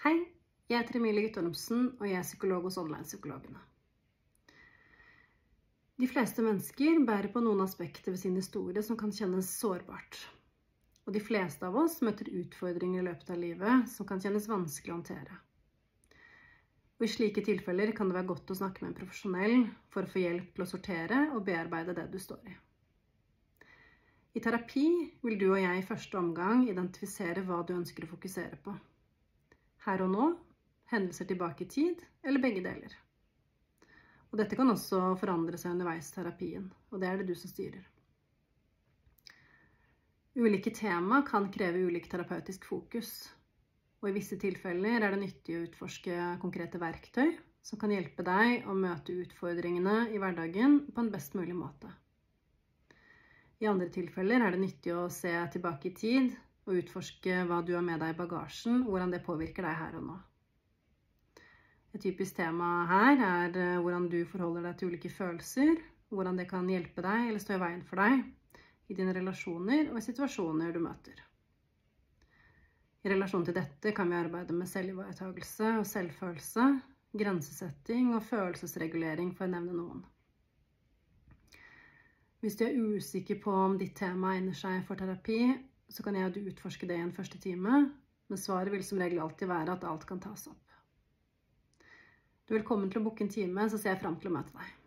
Hei, jeg heter Emilie Guttormsen, og jeg er psykolog hos Online-psykologene. De fleste mennesker bærer på noen aspekter ved sin historie som kan kjennes sårbart. Og de fleste av oss møter utfordringer i løpet av livet som kan kjennes vanskelig å håndtere. Og i slike tilfeller kan det være godt å snakke med en profesjonell for å få hjelp til å sortere og bearbeide det du står i. I terapi vil du og jeg i første omgang identifisere hva du ønsker å fokusere på. Her og nå, hendelser tilbake i tid, eller begge deler. Og dette kan også forandre seg underveis i terapien, og det er det du som styrer. Ulike tema kan kreve ulik terapeutisk fokus, og i visse tilfeller er det nyttig å utforske konkrete verktøy som kan hjelpe deg å møte utfordringene i hverdagen på en best mulig måte. I andre tilfeller er det nyttig å se tilbake i tid og utforske hva du har med deg i bagasjen, og hvordan det påvirker deg her og nå. Et typisk tema her er hvordan du forholder deg til ulike følelser, og hvordan det kan hjelpe deg eller stå i veien for deg i dine relasjoner og i situasjoner du møter. I relasjon til dette kan vi arbeide med selvivaretagelse og selvfølelse, grensesetting og følelsesregulering, for å nevne noen. Hvis du er usikker på om ditt tema egner seg for terapi, så kan jeg og du utforske det i en første time, men svaret vil som regel alltid være at alt kan tas opp. Du er velkommen til å booke en time, så ser jeg frem til å møte deg.